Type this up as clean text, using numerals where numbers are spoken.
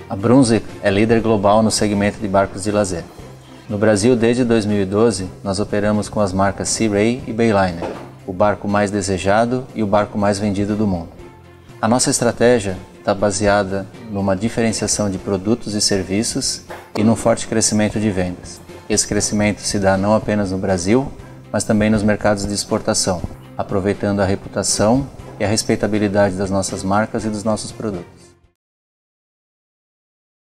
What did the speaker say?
A Brunswick é líder global no segmento de barcos de lazer. No Brasil, desde 2012, nós operamos com as marcas Sea Ray e Bayliner, o barco mais desejado e o barco mais vendido do mundo. A nossa estratégia está baseada numa diferenciação de produtos e serviços e num forte crescimento de vendas. Esse crescimento se dá não apenas no Brasil, mas também nos mercados de exportação, aproveitando a reputação e a respeitabilidade das nossas marcas e dos nossos produtos.